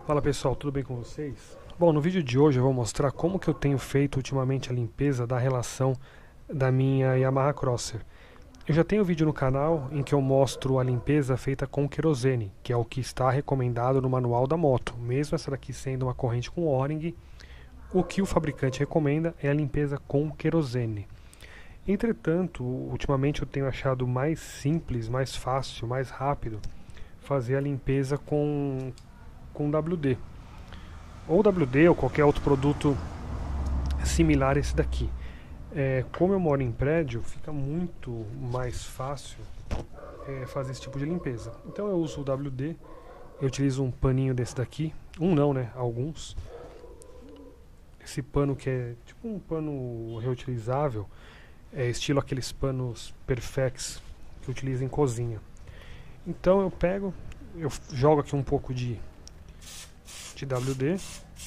Fala pessoal, tudo bem com vocês? Bom, no vídeo de hoje eu vou mostrar como que eu tenho feito ultimamente a limpeza da relação da minha Yamaha Crosser. Eu já tenho um vídeo no canal em que eu mostro a limpeza feita com querosene, que é o que está recomendado no manual da moto. Mesmo essa daqui sendo uma corrente com O-ring, o que o fabricante recomenda é a limpeza com querosene. Entretanto, ultimamente eu tenho achado mais simples, mais fácil, mais rápido fazer a limpeza com WD. Ou WD ou qualquer outro produto similar a esse daqui. Como eu moro em prédio, fica muito mais fácil fazer esse tipo de limpeza. Então eu uso o WD, eu utilizo um paninho desse daqui, um não, né? Alguns. Esse pano que é tipo um pano reutilizável, estilo aqueles panos Perfex que utiliza em cozinha. Então eu pego, eu jogo aqui um pouco de WD.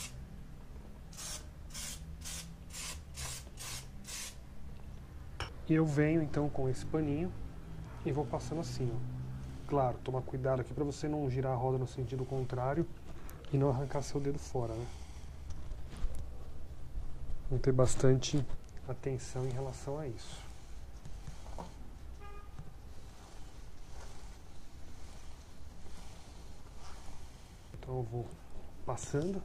E eu venho então com esse paninho e vou passando assim, ó. Claro, tomar cuidado aqui para você não girar a roda no sentido contrário e não arrancar seu dedo fora, né? Vamos ter bastante atenção em relação a isso. Então eu vou passando.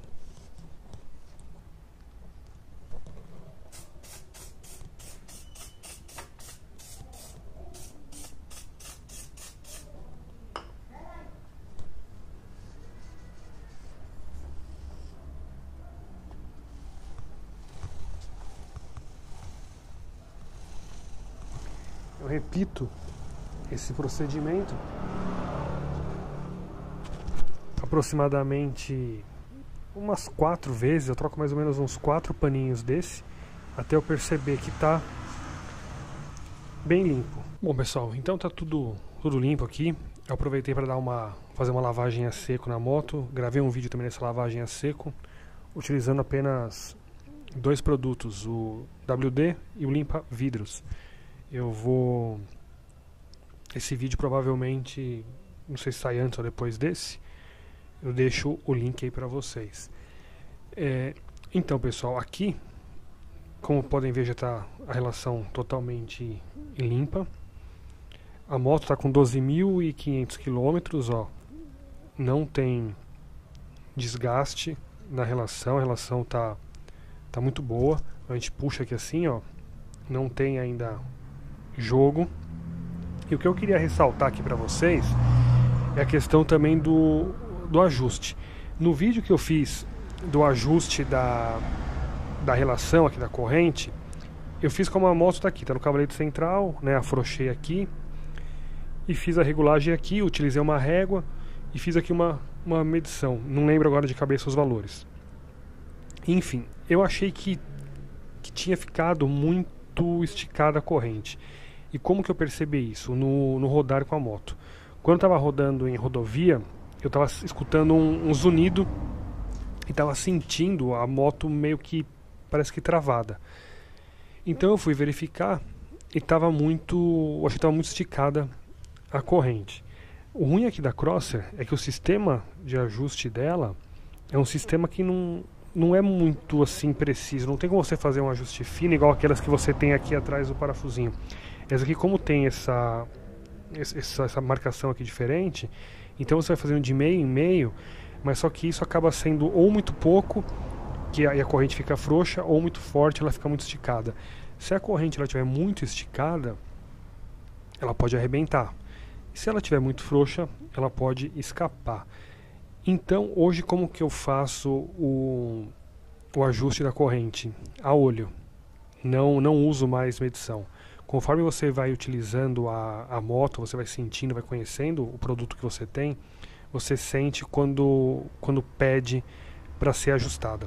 Eu repito esse procedimento aproximadamente umas 4 vezes. Eu troco mais ou menos uns 4 paninhos desse até eu perceber que tá bem limpo. Bom pessoal, então tá tudo limpo aqui. Eu aproveitei para fazer uma lavagem a seco na moto. Gravei um vídeo também dessa lavagem a seco, utilizando apenas 2 produtos, o WD e o limpa vidros. Esse vídeo provavelmente, não sei se sai antes ou depois desse, eu deixo o link aí para vocês. Então pessoal, aqui, como podem ver, já está a relação totalmente limpa. A moto está com 12.500 km, ó. Não tem desgaste na relação, a relação tá muito boa. A gente puxa aqui assim, ó, não tem ainda jogo. E o que eu queria ressaltar aqui para vocês é a questão também do ajuste. No vídeo que eu fiz do ajuste da relação aqui da corrente, eu fiz como a moto está aqui, tá no cavalete central, né? Afrouxei aqui e fiz a regulagem aqui, utilizei uma régua e fiz aqui uma medição. Não lembro agora de cabeça os valores. Enfim, eu achei que tinha ficado muito esticada a corrente. E como que eu percebi isso? No rodar com a moto. Quando eu estava rodando em rodovia, eu estava escutando um zunido e estava sentindo a moto meio que, parece que travada. Então eu fui verificar e eu achei que estava muito esticada a corrente. O ruim aqui da Crosser é que o sistema de ajuste dela é um sistema que não é muito assim preciso. Não tem como você fazer um ajuste fino igual aquelas que você tem aqui atrás do parafusinho. Essa aqui, como tem essa marcação aqui diferente, então você vai fazendo de meio em meio, mas só que isso acaba sendo ou muito pouco, que aí a corrente fica frouxa, ou muito forte, ela fica muito esticada. Se a corrente estiver muito esticada, ela pode arrebentar. E se ela estiver muito frouxa, ela pode escapar. Então, hoje, como que eu faço o ajuste da corrente? A olho. Não uso mais medição. Conforme você vai utilizando a moto, você vai sentindo, vai conhecendo o produto que você tem, você sente quando pede para ser ajustada.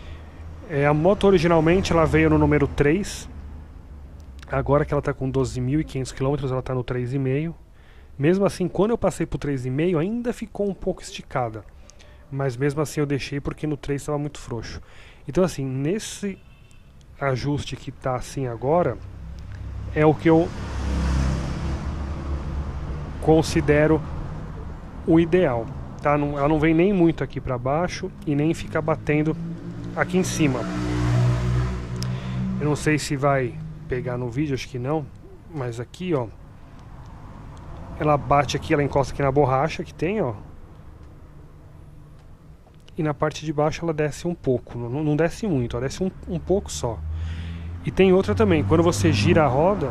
A moto originalmente ela veio no número 3, agora que ela está com 12.500 km, ela está no 3,5. Mesmo assim, quando eu passei para o 3,5, ainda ficou um pouco esticada. Mas mesmo assim eu deixei porque no 3 estava muito frouxo. Então assim, nesse ajuste que está assim agora, é o que eu considero o ideal. tá? Ela não vem nem muito aqui para baixo e nem fica batendo aqui em cima. Eu não sei se vai pegar no vídeo, acho que não, mas aqui, ó, ela bate aqui, ela encosta aqui na borracha que tem, ó, e na parte de baixo ela desce um pouco, não desce muito, ela desce um pouco só. E tem outra também, quando você gira a roda,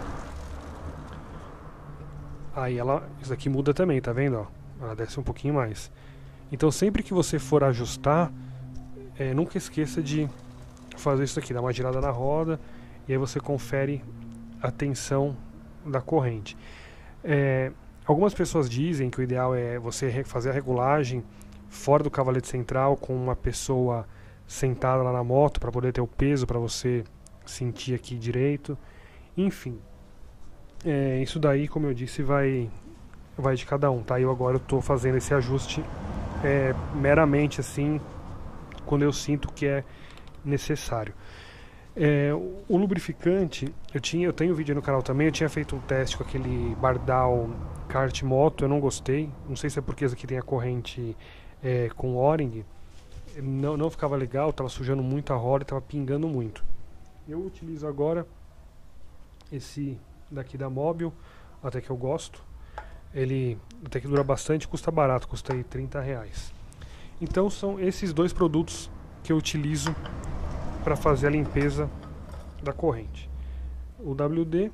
aí isso aqui muda também, tá vendo, ó? Ela desce um pouquinho mais. Então sempre que você for ajustar, nunca esqueça de fazer isso aqui, dar uma girada na roda, e aí você confere a tensão da corrente. Algumas pessoas dizem que o ideal é você fazer a regulagem fora do cavalete central, com uma pessoa sentada lá na moto, para poder ter o peso para você sentir aqui direito. Enfim, isso daí, como eu disse, vai de cada um, tá? Eu estou fazendo esse ajuste meramente assim, quando eu sinto que é necessário. O lubrificante, eu tenho vídeo no canal também, eu tinha feito um teste com aquele Bardal Kart Moto, eu não gostei, não sei se é porque esse aqui tem a corrente com O-ring, não ficava legal, estava sujando muito a roda, estava pingando muito. Eu utilizo agora esse daqui da Mobil, até que eu gosto, ele até que dura bastante, custa barato, custa aí R$30. Então são esses dois produtos que eu utilizo para fazer a limpeza da corrente, o WD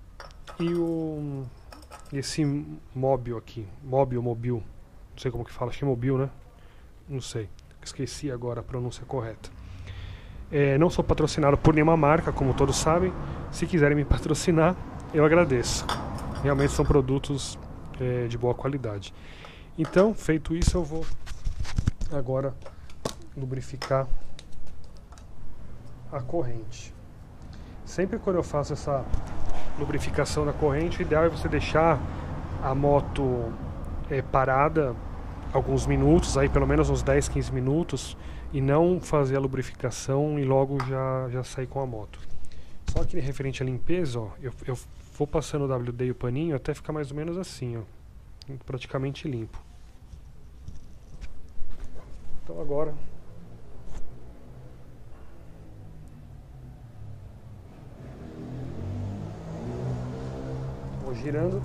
e esse Mobil aqui, Mobil, não sei como que fala, acho que é Mobil, né? Não sei, esqueci agora a pronúncia correta. Não sou patrocinado por nenhuma marca, como todos sabem. Se quiserem me patrocinar, eu agradeço. Realmente são produtos de boa qualidade. Então, feito isso, eu vou agora lubrificar a corrente. Sempre quando eu faço essa lubrificação da corrente, o ideal é você deixar a moto parada alguns minutos, aí pelo menos uns 10, 15 minutos, e não fazer a lubrificação e logo já sair com a moto. Só que referente à limpeza, ó, eu vou passando o WD e o paninho até ficar mais ou menos assim, ó, praticamente limpo. Então agora vou girando.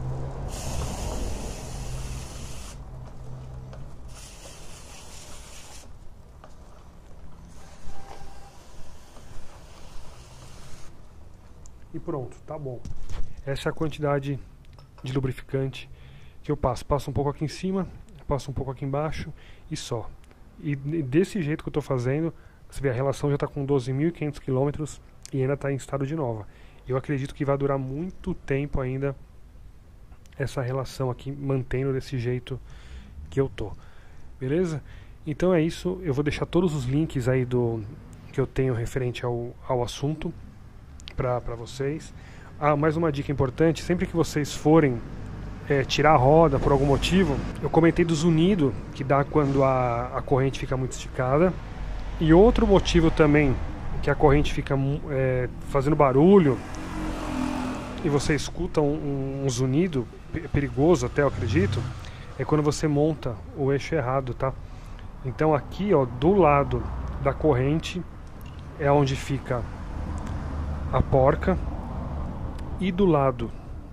E pronto, tá bom. Essa é a quantidade de lubrificante que eu passo. Passo um pouco aqui em cima, passo um pouco aqui embaixo e só. E desse jeito que eu estou fazendo, você vê, a relação já está com 12.500 km e ainda está em estado de nova. Eu acredito que vai durar muito tempo ainda essa relação aqui, mantendo desse jeito que eu tô. Beleza? Então é isso. Eu vou deixar todos os links aí que eu tenho referente ao assunto para vocês. Mais uma dica importante: sempre que vocês forem tirar a roda por algum motivo, eu comentei do zunido que dá quando a corrente fica muito esticada, e outro motivo também que a corrente fica fazendo barulho e você escuta um zunido perigoso até, eu acredito, é quando você monta o eixo errado, tá? Então aqui, ó, do lado da corrente é onde fica a porca, e do lado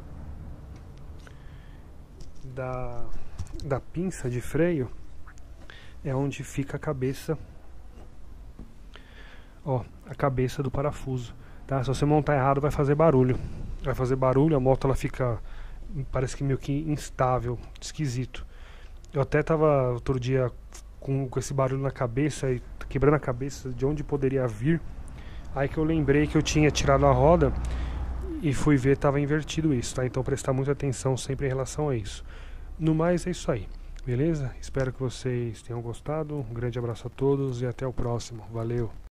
da pinça de freio é onde fica a cabeça, ó, a cabeça do parafuso, tá? Se você montar errado vai fazer barulho, a moto ela fica, parece que meio que instável, esquisito. Eu até tava outro dia com esse barulho na cabeça e quebrando a cabeça de onde poderia vir. Aí que eu lembrei que eu tinha tirado a roda e fui ver, estava invertido isso, tá? Então prestar muita atenção sempre em relação a isso. No mais é isso aí, beleza? Espero que vocês tenham gostado. Um grande abraço a todos e até o próximo. Valeu!